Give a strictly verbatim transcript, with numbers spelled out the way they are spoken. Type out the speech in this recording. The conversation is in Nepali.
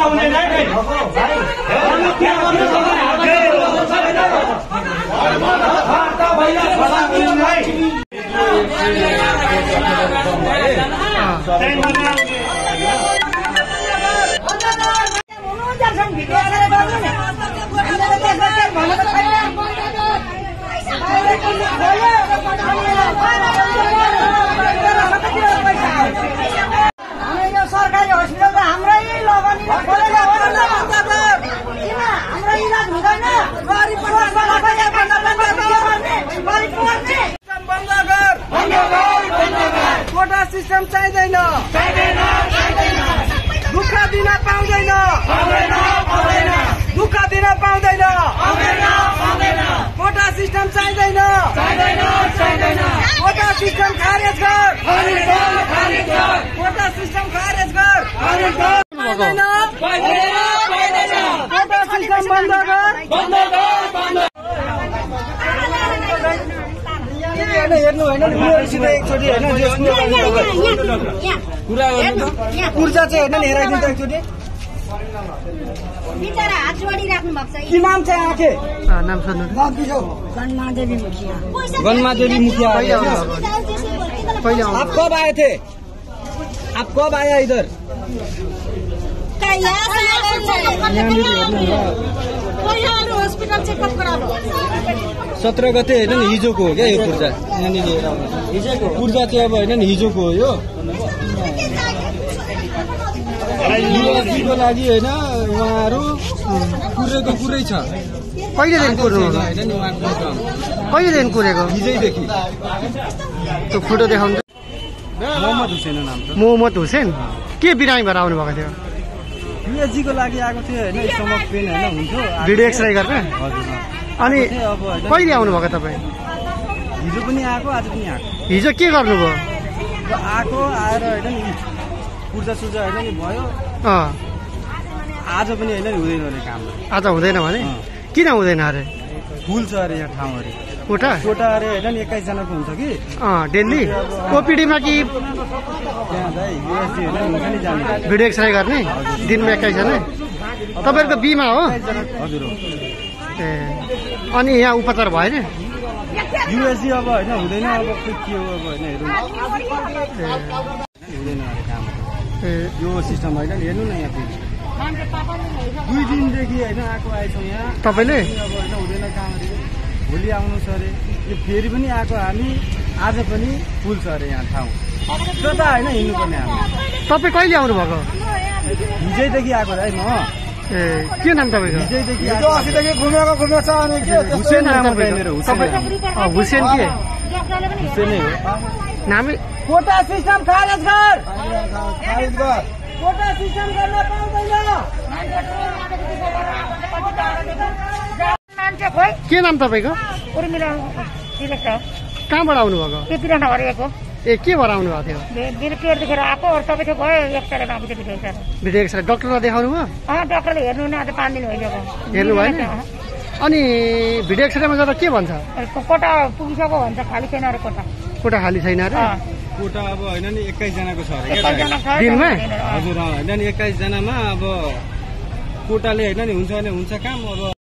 सरकारी हस्पिटल त हाम्रै लगानी खोलेको हो नि किन हाम्रो इलाज हुँदैन गरिब बन्द गर कोटा सिस्टम चाहिँदैन दुःख दिन पाउँदैन दुःख दिन पाउँदैन कोटा सिस्टम चाहिँदैन कोटा सिस्टम खारेज गर कोटा सिस्टम खारेज गर कोटा सिस्टम बन्द गर हेर्नु होइन एकचोटि कुरा गर्नु ऊर्जा चाहिँ होइन हेराइदिनु त एकचोटि बिचरा हात जोडिराख्नु भएको छ। के नाम चाहिँ आके नाम सोध्नु गन्मादेवी मुखिया गन्मादेवी मुखिया पहिले आप कब आए थे आप कब आया इधर हॉस्पिटल चेकअप करालो सत्र गते होइन नि हिजोको हो क्या यो पूर्जा हिजोको पूर्जा चाहिँ अब होइन नि हिजोको हो यो युवाजीको लागि होइन उहाँहरू कुरेको कुरै छ कहिलेदेखि कुर्नु होइन नि उहाँको कहिलेदेखि कुरेको हिजैदेखि त्यो फोटो देखाउनु मोहम्मद हुसेन नाम छ मोहम्मद हुसेन के बिरामी भएर आउनु भएको थियो युएसजीको लागि आएको थियो होइन स्टमक पेन होइन हुन्थ्यो भिडियो एक्सरे गर्न हजुर अनि अब कहिले आउनु भएको तपाईँ हिजो पनि आएको आज पनि आएको हिजो के गर्नुभयो आएको आएर होइन नि पूर्जा सुर्जा होइन नि भयो अँ आज पनि होइन नि हुँदैन अरे काम आज हुँदैन भने किन हुँदैन अरे फुल छ अरे यहाँ ठाउँ अरे कोटा कोटा अरे होइन नि एक्काइसजनाको हुन्छ कि अँ डेली ओपिडीमा कि त्यहाँ चाहिँ युएसजी होइन हुन्छ नि जाने भिडियो एक्सरे गर्ने दिनमा एक्काइसजना तपाईँहरूको बिमा हो हजुर हो ए अनि यहाँ उपचार भएन युएसजी अब होइन हुँदैन अब के हो अब होइन हेर्नु हुँदैन अरे काम ए यो सिस्टम होइन नि हेर्नु न यहाँ फेरि दुई दिनदेखि होइन आएको आएछौँ यहाँ तपाईँले अब होइन हुँदैन काम अरे भोलि आउनु छ अरे यो फेरि पनि आएको हामी आज पनि फुल छ अरे यहाँ ठाउँ त्यता होइन हिँड्नुपर्ने हामी तपाईँ कहिले आउनु भएको हिजैदेखि आएको है म ए के नाम तपाईँको हिजैदेखि अस्तिदेखि घुमेको घुमेको छ अनि हुसेन नाम मेरो तपाईँ हुसेन के हुसेनै हो नामै कोटा सिस्टम खारेज गर खारेज गर कोटा सिस्टम गर्न पाउँदैन मान्छे खोइ के नाम तपाईँको उर्मिला डिरेक्टर कहाँबाट आउनु भएको पिपिरन हरेको ए के भएर आउनु भएको थियो मेरो पेट दुखेर आएको अरू तपाईँ थियो भयो एक तारिक आएको थियो भिडियो भिडियो एक्सरे डक्टरलाई देखाउनु भयो अँ डक्टरले हेर्नु न आज पाँच दिन भइसक्यो हेर्नु भएन अनि भिडियो एक्सरेमा जाँदा के भन्छ कोटा पुगिसक्यो भन्छ खाली छैन अरे कोटा कोटा खाली छैन अरे कोटा अब होइन नि एक्काइसजनाको छ अरे एकजना छ दिनमा हजुर होइन नि एक्काइसजनामा अब कोटाले होइन नि हुन्छ भने हुन्छ काम अब